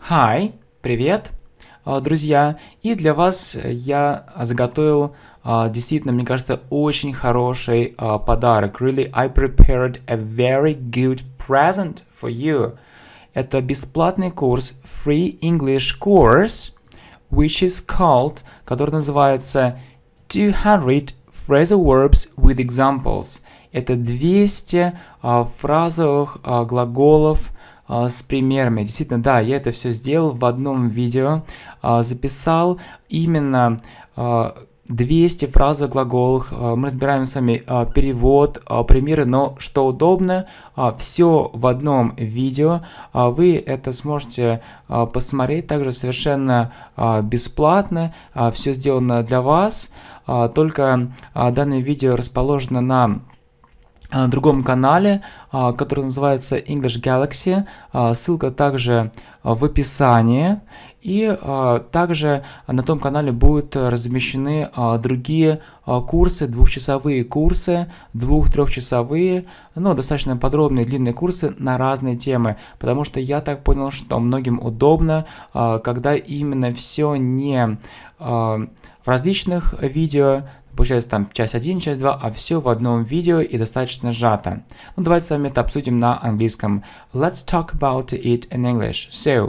Hi, привет, друзья! И для вас я заготовил действительно, мне кажется, очень хороший подарок. Really, I prepared a very good present for you. Это бесплатный курс, free English course, which is called, который называется 200 phrasal verbs with examples. Это 200 фразовых глаголов с примерами. Действительно, да, я это все сделал в одном видео, записал именно 200 фразовых глаголов. Мы разбираем с вами перевод, примеры, но что удобно, все в одном видео. Вы это сможете посмотреть также совершенно бесплатно. Все сделано для вас. Только данное видео расположено на другом канале, который называется English Galaxy. Ссылка также в описании. И также на том канале будут размещены другие курсы, двухчасовые курсы, 2-3-часовые, но достаточно подробные длинные курсы на разные темы, потому что я так понял, что многим удобно, когда именно все не в различных видео, получается там часть 1, часть 2, а все в одном видео и достаточно сжато. Ну, давайте с вами это обсудим на английском. Let's talk about it in English. So,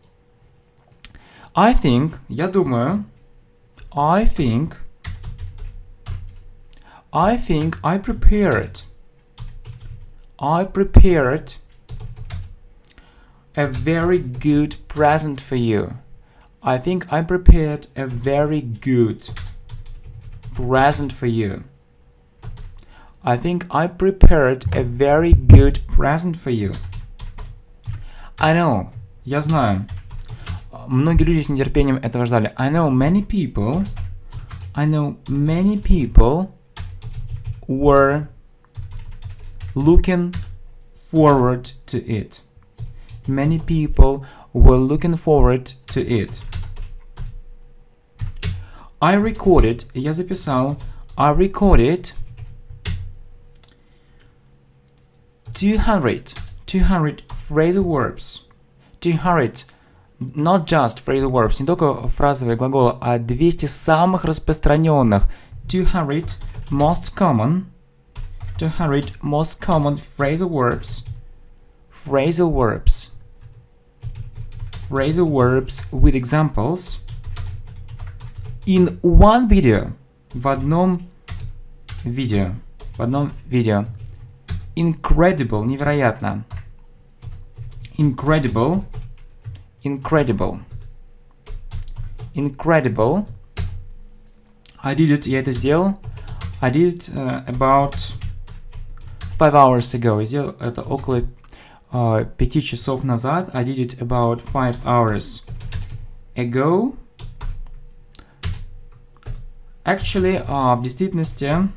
я думаю, I prepared a very good present for you. I think I prepared a very good present for you. I think I prepared a very good present for you. I know, я знаю. Многие люди с нетерпением этого ждали. I know many people were looking forward to it. Many people were looking forward to it. Я записал, I recorded 200 phrasal verbs. 200 not just phrasal verbs, не только фразовые глаголы, а 200 самых распространенных. 200 most common phrasal verbs. Phrasal verbs with examples. In one video. В одном видео. Incredible. Невероятно. Incredible. I did it. Я это сделал. I did it about 5 hours ago. Я сделал это около 5 часов назад. I did it about 5 hours ago. Actually, в действительности,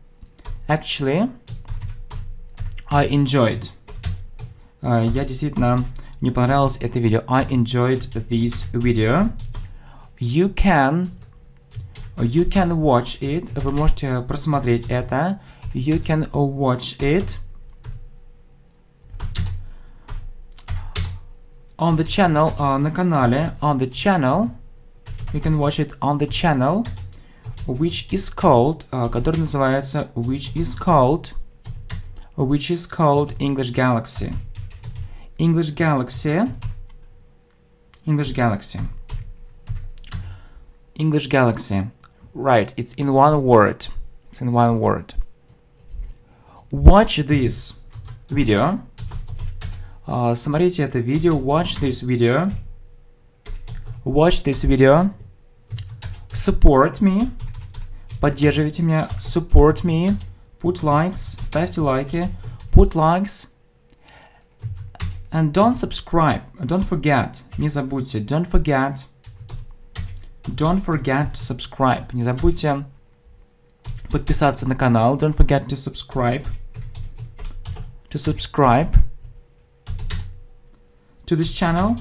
I enjoyed. Я действительно, мне понравилось это видео. I enjoyed this video. You can watch it. Вы можете просмотреть это. You can watch it on the channel, на канале, on the channel. You can watch it on the channel, which is called, который называется, which is called English Galaxy. English Galaxy. Right, it's in one word. Watch this video. Смотрите это видео. Watch this video. Support me. Поддерживайте меня. Support me. Put likes. Ставьте лайки. Put likes. And don't subscribe. Don't forget. Не забудьте. Don't forget to subscribe. Не забудьте подписаться на канал. Don't forget to subscribe. To this channel.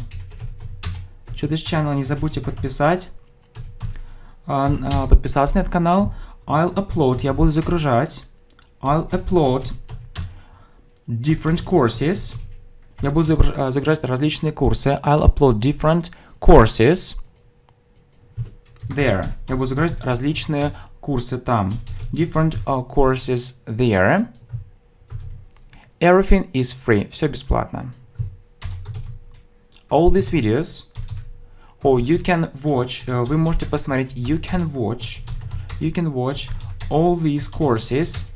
Не забудьте подписаться на этот канал. I'll upload. Я буду загружать. I'll upload different courses. Я буду загружать различные курсы. I'll upload different courses there. Я буду загружать различные курсы там. Different courses there. Everything is free. Все бесплатно. All these videos, or you can watch, вы можете посмотреть, you can watch all these courses,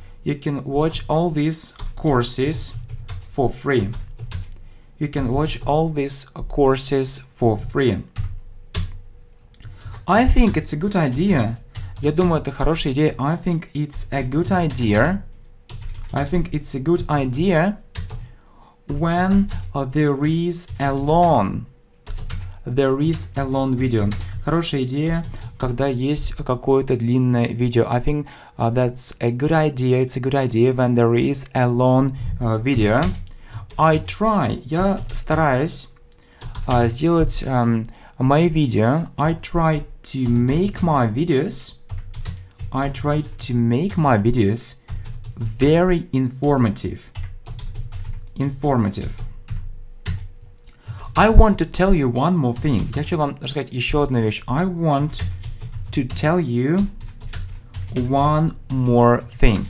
for free. You can watch all these courses for free. I think it's a good idea. Я думаю, это хорошая идея. I think it's a good idea. When there is a long video. Хорошая идея, когда есть какое-то длинное видео. I think that's a good idea. It's a good idea when there is a long video. Я стараюсь сделать мои видео. I try to make my videos very informative. I want to tell you one more thing. Я хочу вам рассказать еще одну вещь. I want to tell you one more thing.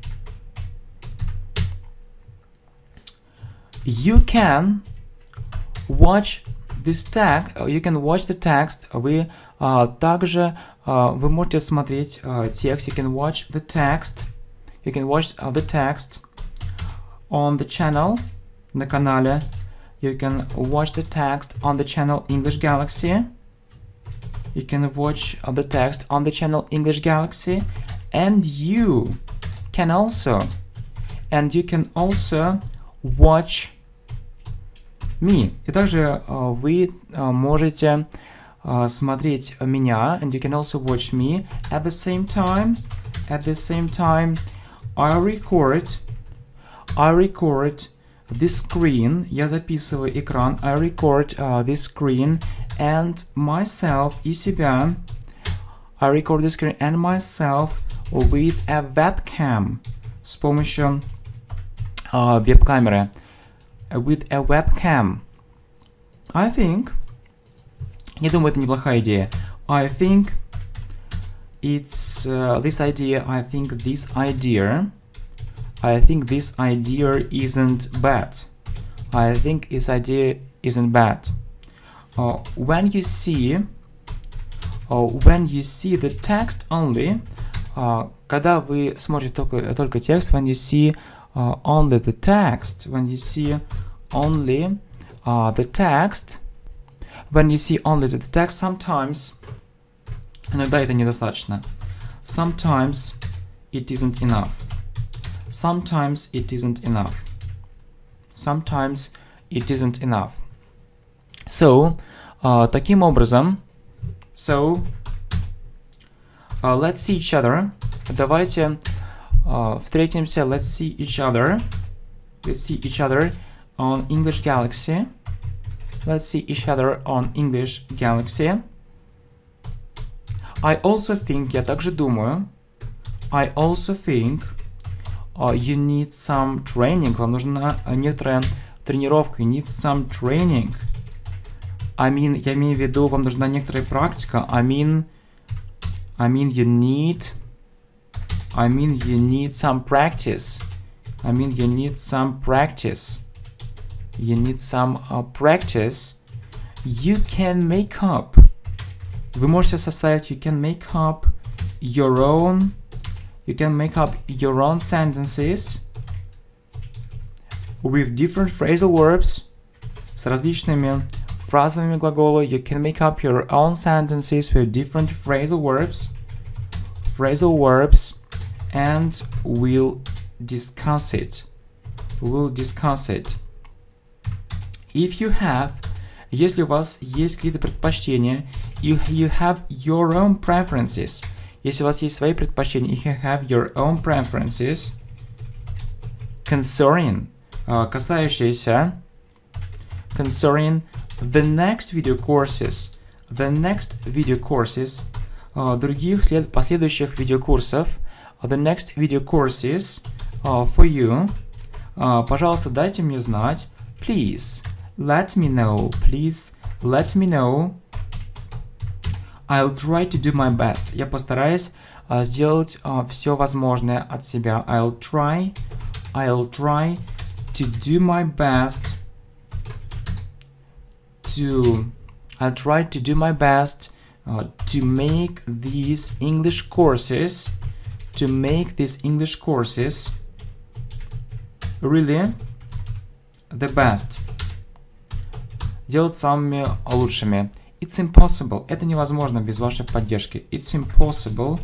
You can watch this text. You can watch the text. Вы также вы можете смотреть текст. You can watch the text. You can watch the text on the channel, на канале. You can watch the text on the channel English Galaxy. You can watch the text on the channel English Galaxy, and you can also watch me. И также вы можете смотреть меня, and you can also watch me at the same time. I record this screen. Я записываю экран. I record this screen and myself и себя. I record this screen and myself with a webcam. С помощью веб-камеры. With a webcam. I think. Я думаю, это неплохая идея. I think it's this idea. I think this idea isn't bad. When you see the text only, когда вы смотрите только текст, when you see only the text, sometimes, иногда это недостаточно. Sometimes it isn't enough. So, таким образом, let's see each other. Давайте встретимся. Let's see each other on English Galaxy. I also think, я также думаю, you need some training. Вам нужна некоторая тренировка. You need some training. Я имею в виду, вам нужна некоторая практика. You need some practice. You can make up. Вы можете составить. You can make up your own sentences with different phrasal verbs. С различными фразовыми глаголами. You can make up your own sentences with different phrasal verbs, and we'll discuss it. Если у вас есть какие-то предпочтения, you have your own preferences. Если у вас есть свои предпочтения, you have your own preferences concerning the next video courses, других последующих видеокурсов, the next video courses for you, пожалуйста, дайте мне знать, please let me know. Please let me know. I'll try to do my best. Я постараюсь сделать все возможное от себя. I'll try to do my best to make these English courses really the best. Делать самыми лучшими. It's impossible. Это невозможно без вашей поддержки. It's impossible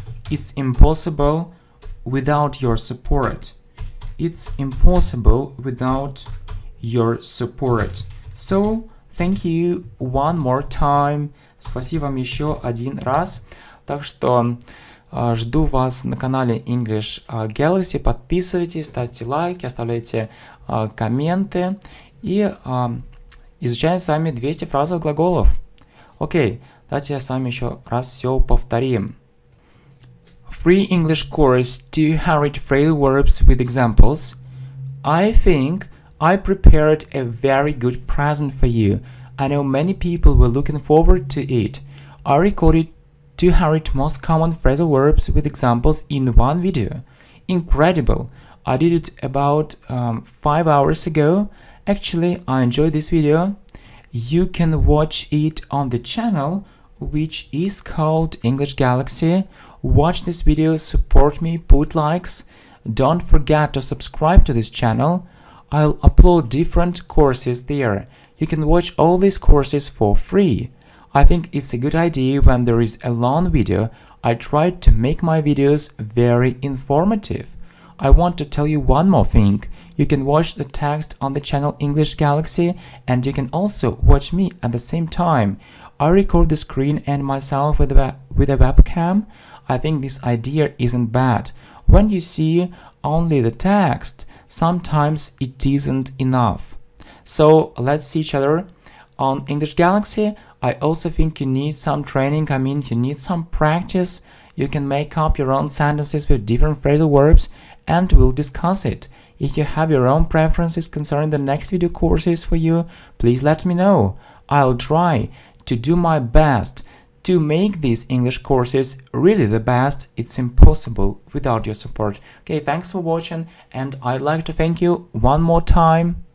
without your support. It's impossible without your support. So, thank you one more time. Спасибо вам еще один раз. Так что жду вас на канале English Galaxy. Подписывайтесь, ставьте лайки, оставляйте комменты и изучаем с вами 200 фразовых глаголов. Окей, давайте я с вами еще раз все повторим. Free English course 200 phrasal verbs with examples. I think I prepared a very good present for you. I know many people were looking forward to it. I recorded 200 most common phrasal verbs with examples in one video. Incredible! I did it about 5 hours ago. Actually, I enjoyed this video. You can watch it on the channel, which is called English Galaxy. Watch this video, support me, put likes. Don't forget to subscribe to this channel. I'll upload different courses there. You can watch all these courses for free. I think it's a good idea when there is a long video. I try to make my videos very informative. I want to tell you one more thing. You can watch the text on the channel English Galaxy, and you can also watch me at the same time. I record the screen and myself with a webcam. I think this idea isn't bad. When you see only the text, sometimes it isn't enough. So let's see each other on English Galaxy. I also think you need some training. You need some practice. You can make up your own sentences with different phrasal verbs, and we'll discuss it. If you have your own preferences concerning the next video courses for you, please let me know. I'll try to do my best to make these English courses really the best. It's impossible without your support. Okay, thanks for watching, and I'd like to thank you one more time.